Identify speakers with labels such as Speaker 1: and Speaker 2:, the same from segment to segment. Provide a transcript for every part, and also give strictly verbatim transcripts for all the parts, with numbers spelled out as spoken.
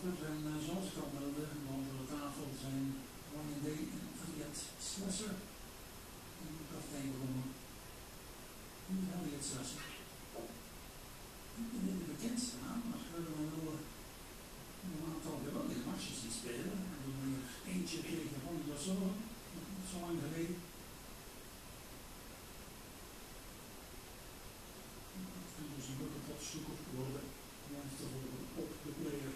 Speaker 1: Goed, en uh, zoals ik al meldde, boven de tafel zijn Ryan Day en Elliot Slesser in de partij begonnen. Niet Elliot Slesser. Ik ben niet de bekendste naam, maar we hebben wel een aantal geweldige matches die spelen. We hebben hier eentje gekregen van de zo, niet zo lang geleden. Dat kan dus een leuke potzoeker worden. Om even te volgen op de player.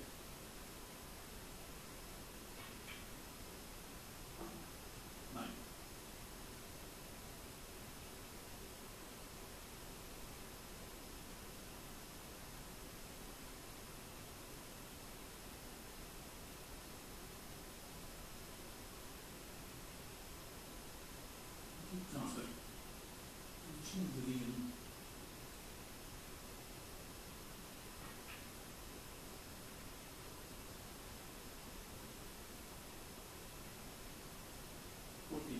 Speaker 1: Carter. Misschien verliezen. fourteen.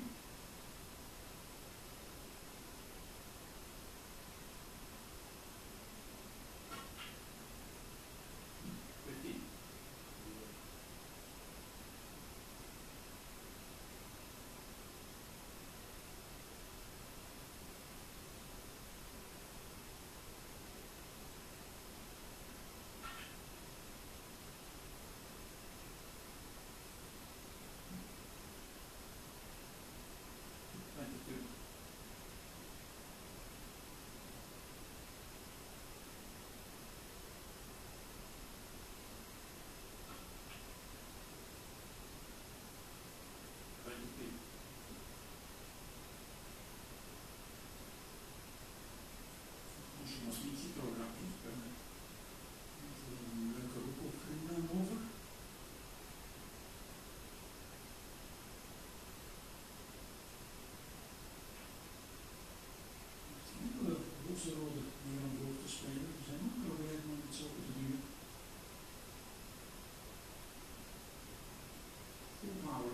Speaker 1: fifteen. Was niet zo rapid, een leuke roep op Groenland over. Het zijn enkele roze rode meer om voor te spelen. We zijn ook proberen om het zo te doen. Full power.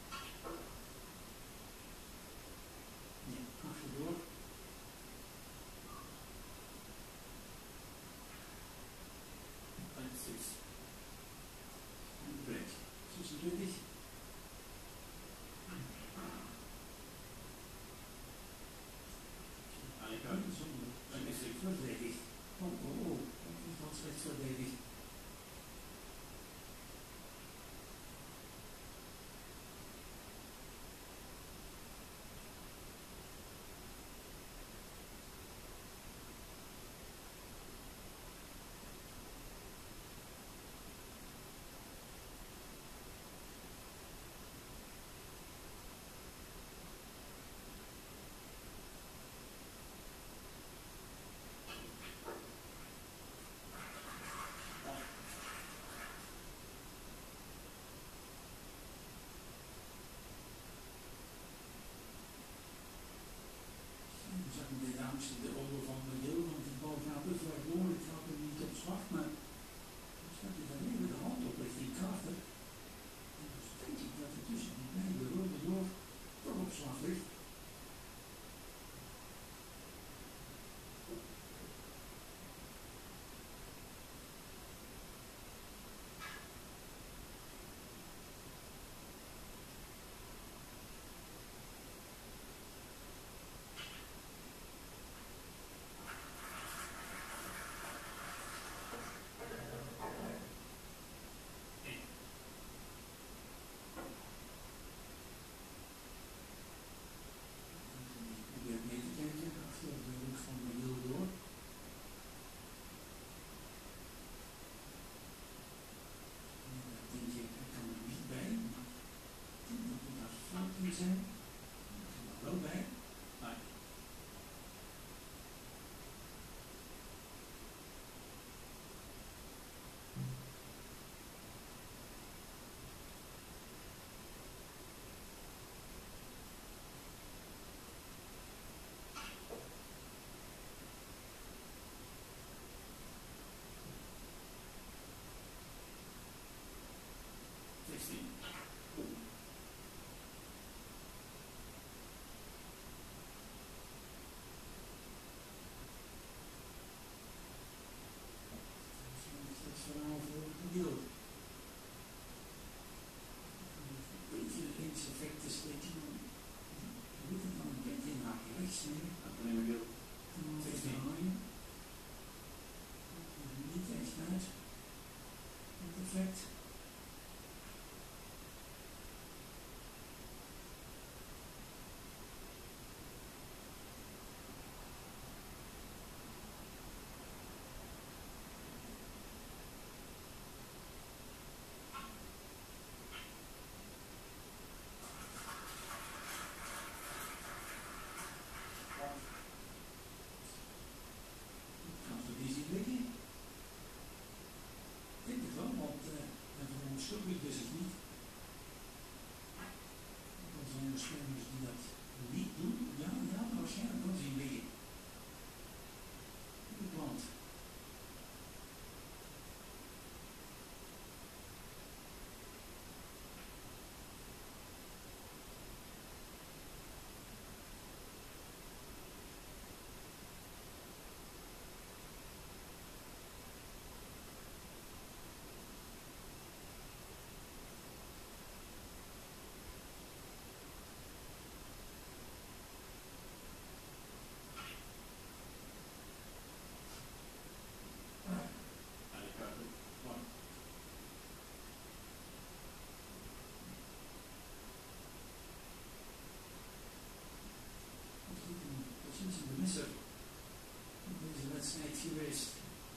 Speaker 1: Nee, achterdoor. zes. En break. zesentwintig. Eigenlijk zonder. En is slecht verdedigd. Oh, oh, oh. Dat is wat slecht verdedigd. De dames in de orde van de deel, want die bal gaat dus wel door. Ik ga er niet op zwart, maar dan staat hij dan even de hand op richting Carter. En dus denk ik dat het tussen die beide rode door toch op zwart ligt. wedstrijd geweest.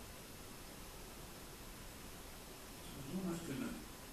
Speaker 1: Zou zomaar kunnen.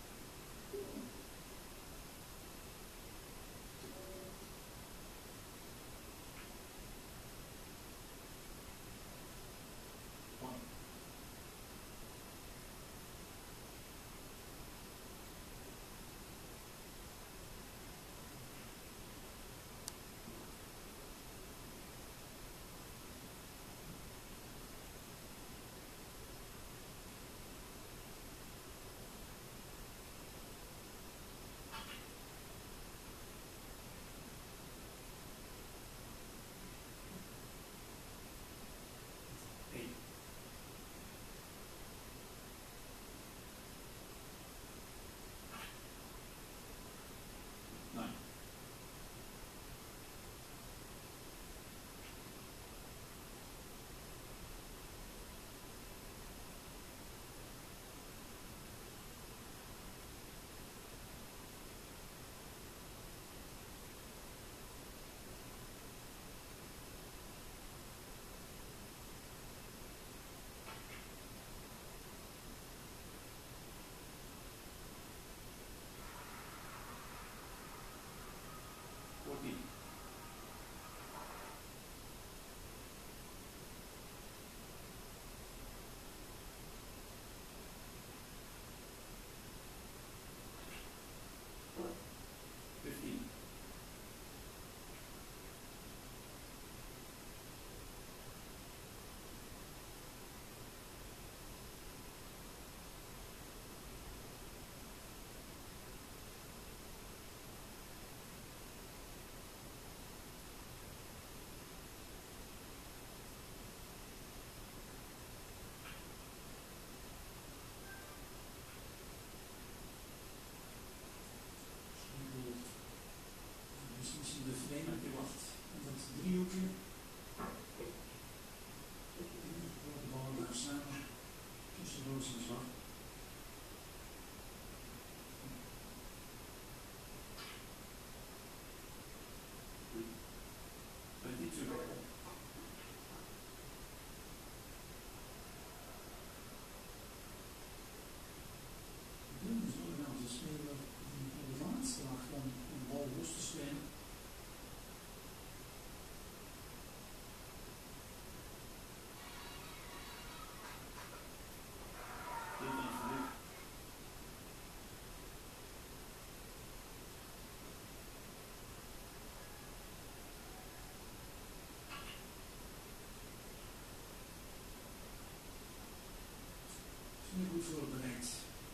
Speaker 1: Niet goed voorbereid.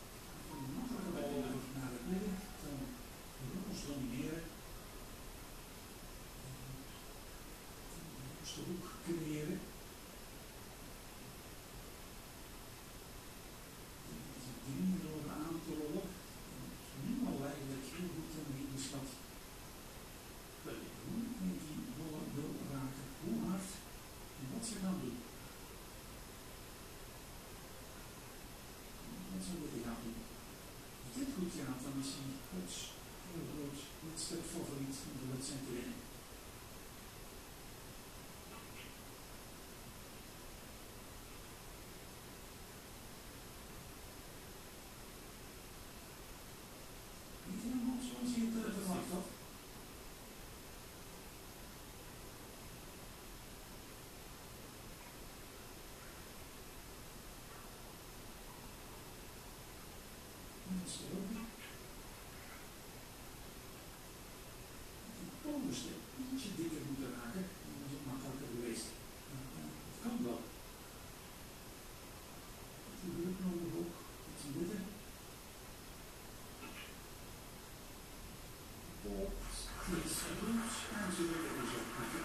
Speaker 1: Makkelijke bal naar het midden. Dan vervolgens domineren. De hoek creëren. drie nul aan te rollen. Nu al eigenlijk heel goed aan de inschat. Hoe die ballen wil raken. Hoe hard en wat ze gaan doen. Wat ze moeten gaan doen. Als dit goed gaat, dan is hij groot, heel groot, wedstrijd favoriet om de wedstrijd te winnen. Niet helemaal zoals je het verwacht had. Dat is er ook niet. De bovenste ietsje dikker moeten raken, dan is het makkelijker geweest. Het kan wel. Het gebeurt nodig ook iets in midden. Op is goed en ze willen dus ook goed.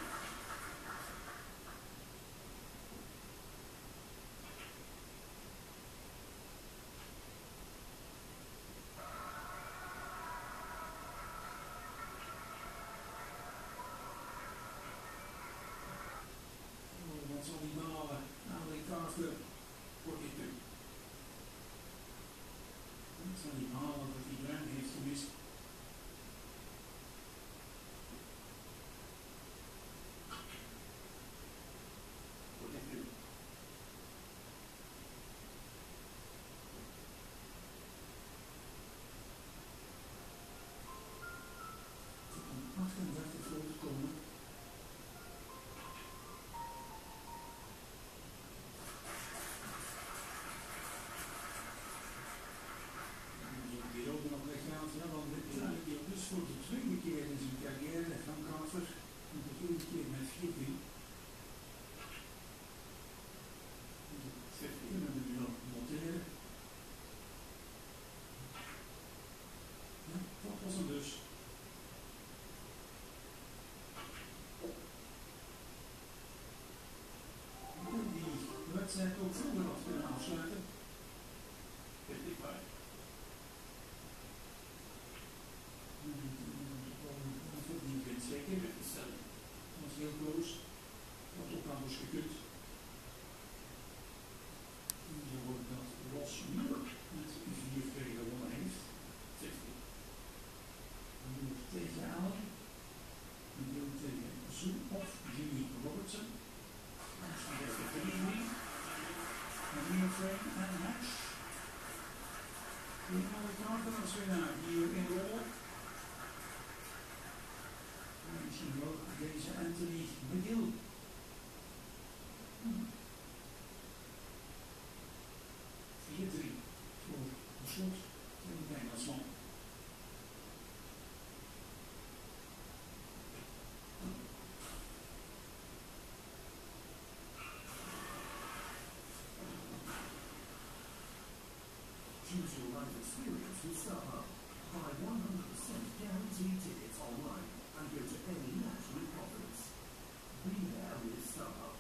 Speaker 1: Wat zal die malen aan de kaarten voor dit punt? Wat zal die malen dat die ruim heeft gemist? Voor dit punt. wedstrijd ook vroeger had kunnen afsluiten.
Speaker 2: fifty-five.
Speaker 1: Die wint zeker. Dat was heel close. Dat ook aan was gekund. En zo wordt dat Ross Muir met vier twee gewonnen heeft.
Speaker 2: sixty.
Speaker 1: Muir tegen Allen. Muir tegen Zoom of Jimmy Robertson. Dat is een beste verliezening. En Muir Frame en Hatch. Die Amerikanen als winnaar hier in Rolle. En misschien ook deze Anthony McGill. vier drie voor de slot tegen de Engelsman.
Speaker 3: Choose your life experience with StubHub. Buy one hundred percent guaranteed tickets online and go to any match with confidence. Be there with StubHub.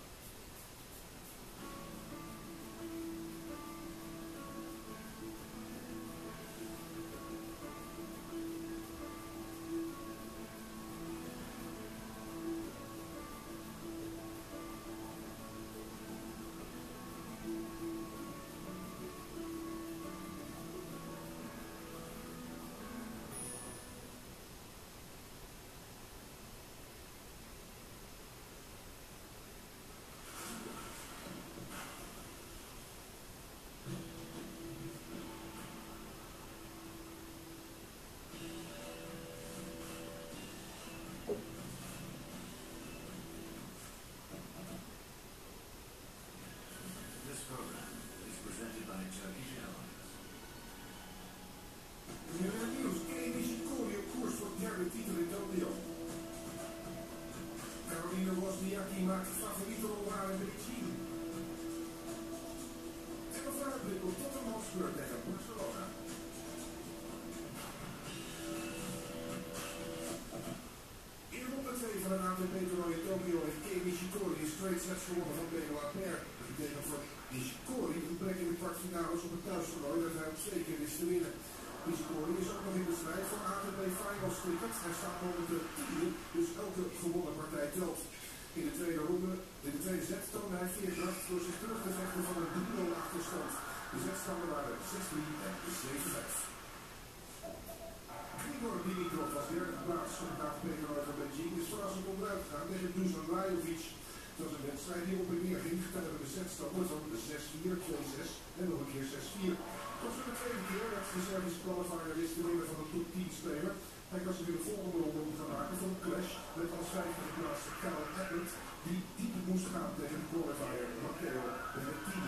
Speaker 4: This program is presented by Turkish Airlines.
Speaker 5: Nieuws. Amy Nishikori op koers voor de derde titel in Tokio. Caroline Wozniacki maakt de favoriete rol aan in Beijing. En een vooruitblik op Tottenham Hotspur tegen Barcelona. In de ronde twee van het A T P-toernooi in Tokio heeft Amy Nishikori een straight sets gewonnen van Benoit Paire. Dat betekent voor Nishikori een plek in de kwartfinales op het thuistoernooi dat hij op twee keer is te winnen. Nishikori is ook nog in de strijd voor A T P Finals cricket. Hij staat momenteel tiende, dus elke gewonnen partij telt. In de tweede ronde, in de tweede set toonde hij veerkracht door zich terug te vechten van een drie nul achterstand. De zetstanden waren zes drie en zeven vijf. Grigor Dimitrov was derde geplaatst op het A T P-toernooi van Beijing. Dus verrassend onderuit gegaan tegen Dusan Lajovic. Het was een wedstrijd die op en neer ging, getellen de zetstanden van zes vier, twee zes en nog een keer zes vier. Tot voor de tweede keer dat de Servische qualifier wist te winnen van een top tien speler. Hij kan zich in de volgende ronde om gaan maken voor een clash met als vijfde geplaatste Kyle Edmund, die diep moest gaan tegen de qualifier Matteo Berrettini.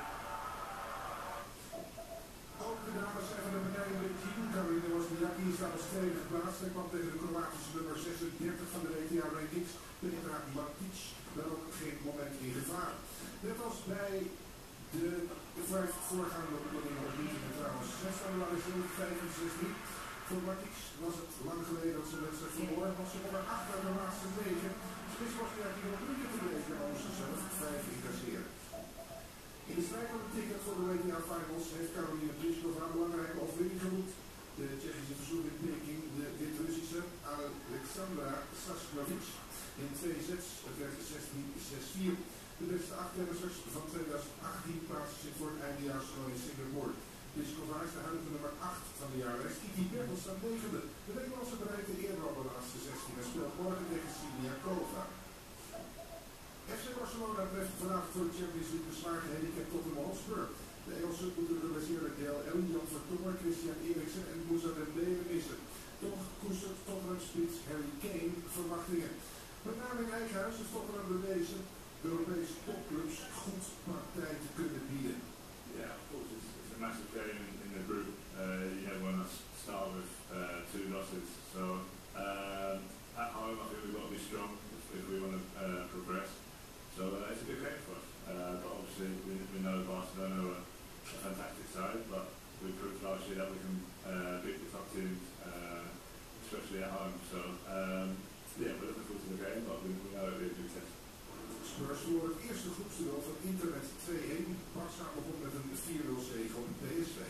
Speaker 5: Ook de dames zijn van de partij in Beijing. Caroline Wozniacki staat als tweede geplaatst en kwam tegen de Kroatische nummer zesendertig van de W T A-rankings, Petra Martic, wel ook geen moment in gevaar. Net als bij de, de vijf voorgaande oplossingen op meetingen trouwens. Zes van de waren zeven vijf en zes drie. Voor Martic was het lang geleden dat ze een wedstrijd verloren. Was ze op een acht uit de laatste negen. Dus Wozniacki nog een uurtje te breken en moest ze zelf vijf incasseren. In de strijd om het ticket voor de W T A Finals heeft Caroline Pliskova een belangrijke overwinning geboekt. De Tsjechische verzoek in Peking, de Wit-Russische Alexandra Sasnovic. In twee sets, het werd zes drie zes vier. De beste acht tennissers van tweeduizend achttien plaatsen zich voor het eindejaarstoernooi in Singapore. Pliskova is de huidige nummer acht van de jaarlijst. Kiki Bertels staat negende. De Nederlandse bereikte eerder op de laatste zestien en speelt morgen tegen Siniakova. F C Barcelona treft vanavond voor de Champions League beslagen handicap Tottenham Hotspur. De Engelsen moeten de geblesseerde Dale Alli, Jan Vertongen, Christian Eriksen en Moussa Dembele missen. Toch koestert Tottenham-spits Harry Kane verwachtingen. Met name in eigen huis is Tottenham bewezen Europese topclubs goed partij te kunnen bieden.
Speaker 2: Yeah, of course, it's, it's a massive game in, in the group. Uh, you had one start with uh, two losses, so um, at home I think we've got to be strong if, if we want to uh, progress. So uh, it's a good game for us. Uh, but obviously we, we know Barcelona are a fantastic side, but we proved last year that we can uh, beat the top teams, uh, especially at home. So um, yeah, we're looking forward to the game, but we, we know it'll be a good test.
Speaker 5: Spurs voor het eerste groepsduel van Internet twee-een. Barça begon met een vier nul zege op P S V.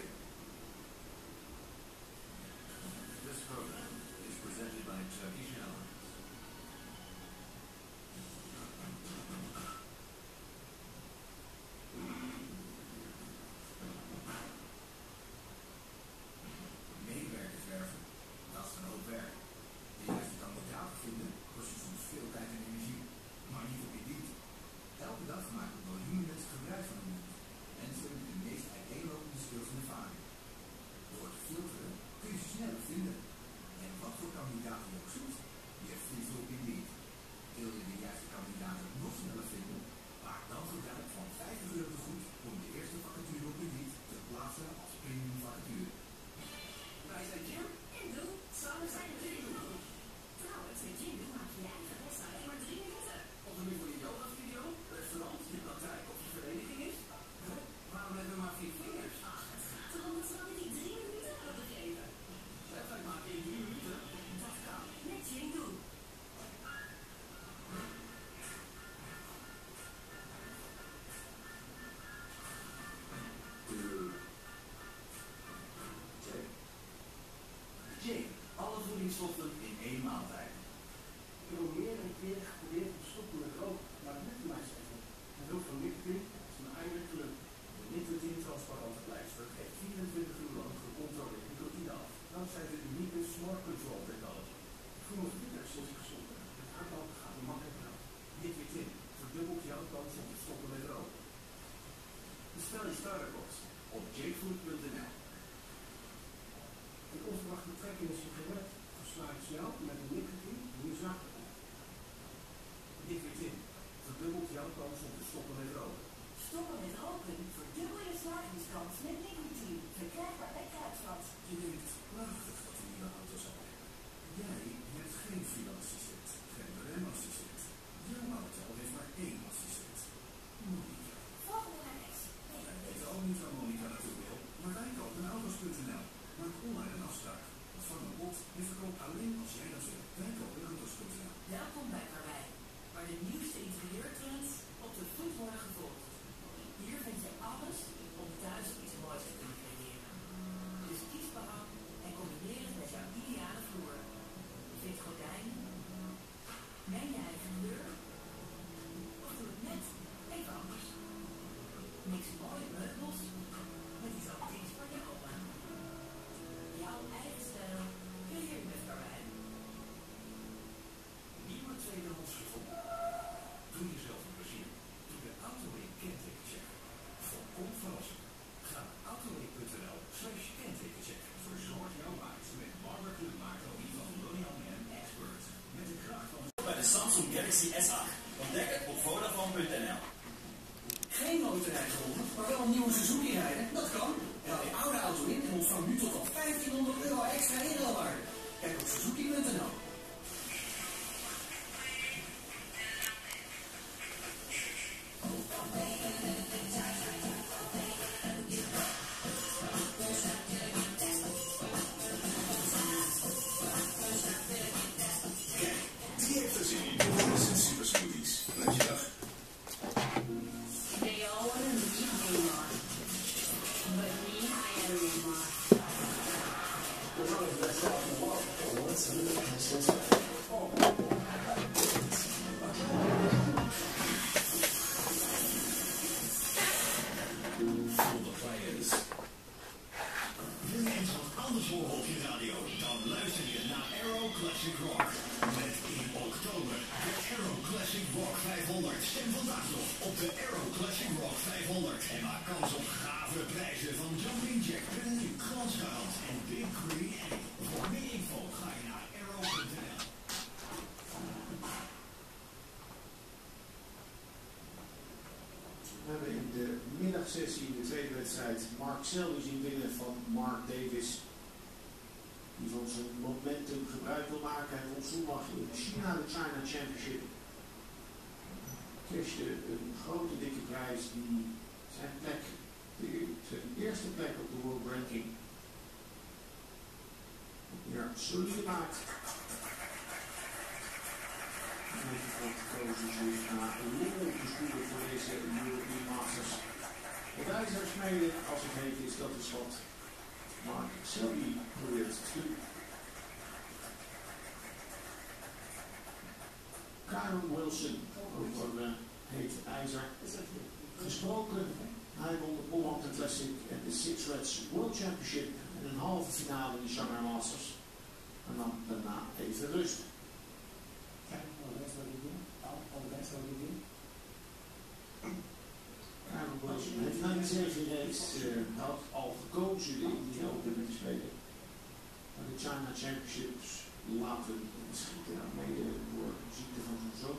Speaker 4: This program is presented by Turkish Airlines. Medewerkers werven, dat is een hoop werk. De juiste kandidaten vinden kost je soms veel tijd en energie, maar niet op Indeed. Elke dag maken miljoenen mensen gebruik van Indeed. Mensen met de meest uiteenlopende skills en ervaring. Door te filteren kun je ze sneller vinden. En wat voor kandidaten je ook zoekt, je vindt ze op Indeed. Wil je de juiste kandidaten nog sneller vinden? Maak dan gebruik van vijftig euro goed om de eerste vacature op Indeed te plaatsen als premium vacature.
Speaker 6: Wij zijn Jim en Doe. Samen zijn we Jingle. Trouwens, met Jingle maak je je eigen website in maar drie minuten. Of het nu voor je yoga-video, restaurant, je praktijk of je vereniging is. Huh? Waarom hebben we maar vier vingers? Ach, het gaat erom dat we dan die drie minuten hebben gegeven. Website maken in drie minuten? Dat kan. Met Jingle.
Speaker 4: Jane, alle voedingsstoffen in één maaltijd.
Speaker 7: Ik heb al meerdere keren geprobeerd om te stoppen met roken, maar het lukte mij steeds niet. Met hulp van nicotine is me eindelijk gelukt.
Speaker 4: De nicotine transparante pleister geeft vierentwintig uur lang gecontroleerd nicotine af. Dankzij de unieke Smart Control technology.
Speaker 7: Ik voel me fitter sinds ik gestopt ben. Het hardlopen gaat me makkelijker af.
Speaker 4: Nicotine verdubbelt jouw kans om te stoppen met roken. Bestel je starterbox op jakefood punt n l.
Speaker 7: Een onverwachte trek in een sigaret versla ik snel met een nicotine die je zachter komt.
Speaker 4: Nicotine verdubbelt jouw kans om te stoppen met roken.
Speaker 6: Stoppen met roken verdubbel je slagingskans met nicotine. Verkrijgbaar bij Kruidvat.
Speaker 4: Je denkt, prachtig dat die nieuwe auto zal hebben. Jij hebt geen financiënt, geen remassistent. Jouw auto heeft maar één assistent. Monica.
Speaker 6: Volgende reis.
Speaker 4: Wij weten ook niet waar Monica naartoe wil, maar wij kopen auto's punt n l. Maak online een afspraak. Ontvang een bod en verkoop alleen als jij dat wil. Wij kopen auto's punt n l.
Speaker 6: Welkom bij Karwei, waar de nieuwste interieurtrends op de voet worden gevolgd. Hier vind je alles om thuis iets moois te kunnen creëren. Dus kies behang en combineer het met jouw ideale vloer. Je vindt gordijnen, meng je eigen kleur, of doe het net even anders. Mix mooie meubels met iets antieks van je oma. Jouw eigen stijl creëer je met Karwei.
Speaker 4: Nieuwe tweedehands gevonden. Doe jezelf een plezier. Doe de AutoWeek kentekencheck. Voorkom verrassing. Ga naar autoweek punt n l slash kentekencheck. Verzorg jouw reis met Barber Club Macro-I van L'Oreal Man Expert. Met de kracht van...
Speaker 8: Bij de Samsung Galaxy S acht. Ontdek het op vodafone punt n l.
Speaker 1: Geen motorrijd gewonnen, maar wel een nieuwe Suzuki rijden? Dat kan. Haal je oude auto in en ontvang nu tot al vijftienhonderd euro extra inruilwaarde. Kijk op suzuki punt n l.
Speaker 8: Die heeft er zin in. Dat is een super smoothies. Blijf je dag.
Speaker 6: They all want to meet Neymar, but me, I am Neymar.
Speaker 4: Wil je eens wat anders horen op je radio? Dan luister je naar Aero Classic Rock. Met in oktober de Aero Classic Rock vijfhonderd. Stem vandaag nog op de Aero Classic Rock vijfhonderd. En maak kans op gave prijzen van Jumping Jack, Penalty, Glansgarant en Big Green Egg. Voor meer info ga je naar aero punt n l.
Speaker 9: We hebben in de middagsessie in de tweede wedstrijd Mark Selby zien winnen van Mark Davis. Die van zijn momentum gebruik wil maken. Hij won zondag in China de China Championship. Cashte een grote dikke prijs die zijn plek, de, zijn eerste plek op de World Ranking, weer solide maakt. En middengrond kozen ze naar Lowell te spoelen voor deze European Masters. Het ijzersmeden, als het heet is, dat is wat Mark Selby probeert te doen. Karen Wilson, over uh, heet ijzer, gesproken. Hij won de Pollard Classic en de Six Reds World Championship en een halve finale in de Shanghai Masters. En dan daarna even rust. Karen Wilson heeft na de zeven race uh, had al gekozen de Indian Open te spelen. Maar de China Championships laten schieten mede door ziekte van zijn zoon.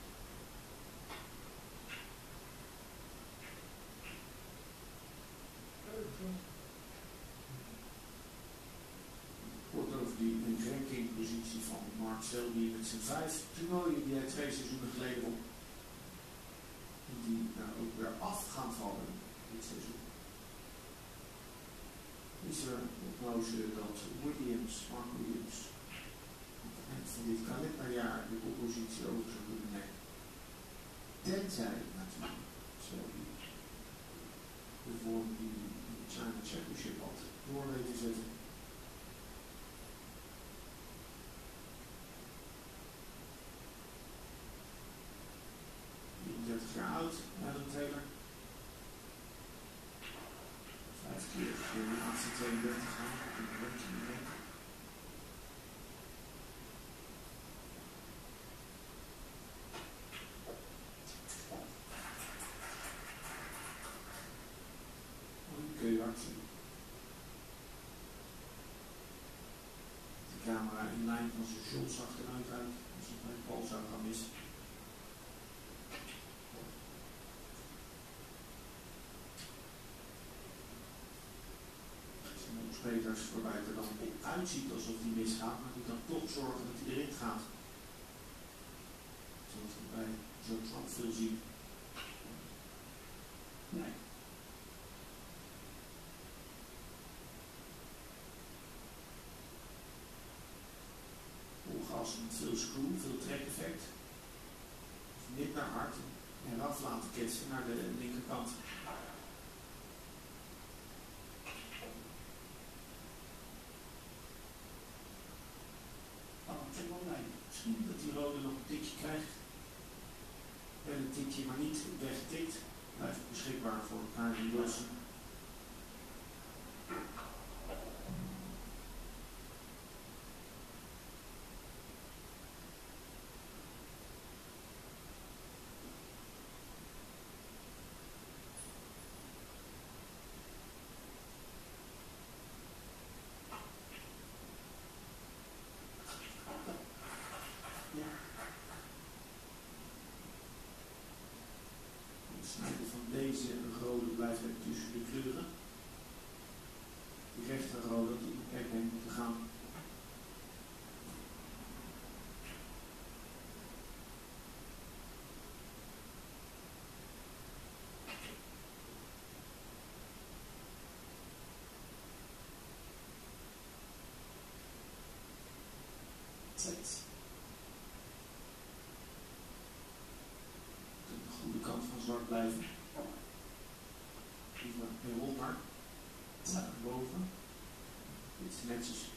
Speaker 9: Kort over die rankingpositie van Mark Selby met zijn vijf toernooien die hij twee seizoenen geleden won. En die nou ook weer af gaan vallen dit seizoen. Is er een prognose dat Williams, Mark Williams, aan het eind van dit kalenderjaar de oppositie over zou kunnen nemen. Tenzij natuurlijk Selby de vorm die in de China Championship had door weten zetten. drieëndertig jaar oud, Adam Taylor. Vijf keer de laatste tweeëndertig jaar in de ranking mee. De camera in lijn van zijn Schultz achteruit uit, als het bij de bal zou gaan missen. Spelers waarbij het er dan op uitziet alsof die misgaat, maar die dan toch zorgen dat hij erin gaat. Zoals we bij Joe Trump veel zien. Nee. Gas met veel screw, veel trek-effect. Minder hard en eraf laten ketsen naar de linkerkant. Misschien dat die rode nog een tikje krijgt. En een tikje maar niet weggetikt. Blijft beschikbaar voor Karen Wilson. Snijden van deze rode blijft er tussen de kleuren. Die rechter rode dat die kijk heen moeten gaan. Zet. Kant van zwart blijven. Even een rol maar. Naar boven. Dit is netjes